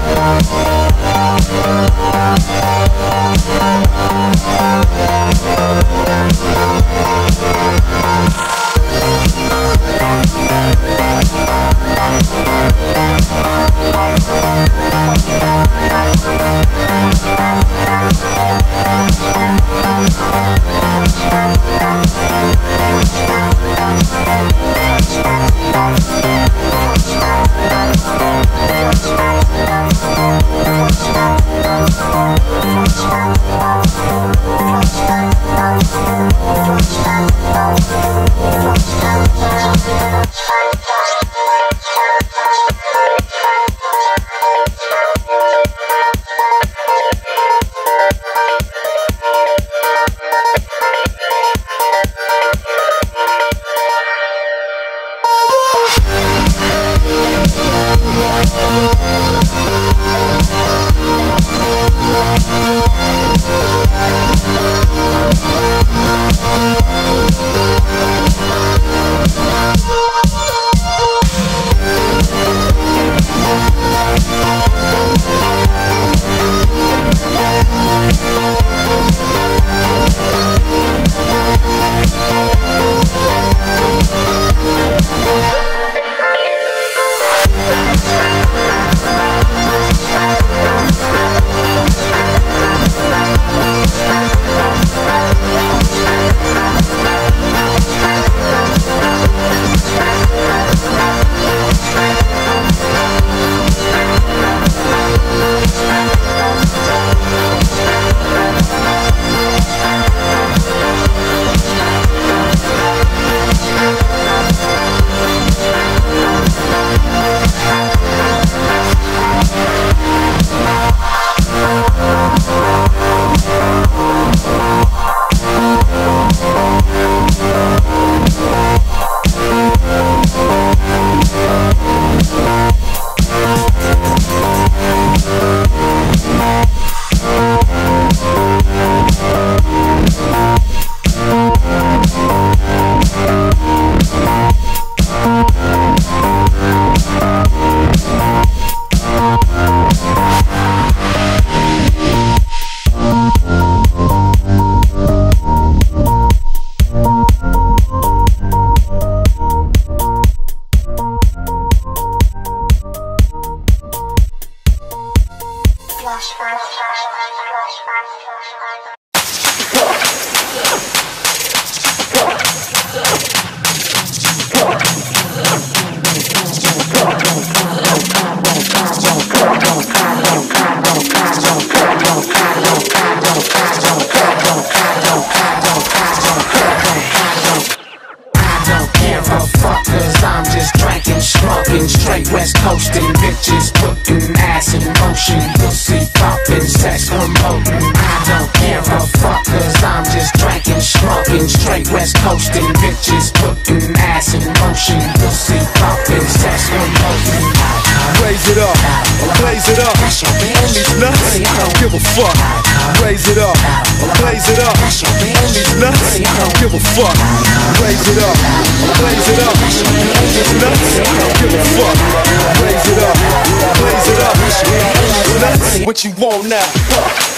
Straight West Coastin', bitches puttin' ass in motion, pussy poppin', sex promotin'. I don't care a fuck, cause I'm just drinking, smoking. Straight West Coastin', bitches puttin' ass in motion, pussy poppin', sex promotin'. Raise it up, blaze it up, on these nuts, I don't give a fuck. Raise it up, blaze it up, on these nuts, I don't give a fuck. Raise it up, blaze it up, on these nuts, I don't give a fuck. Raise it up, blaze it up, on these nuts, what you want now?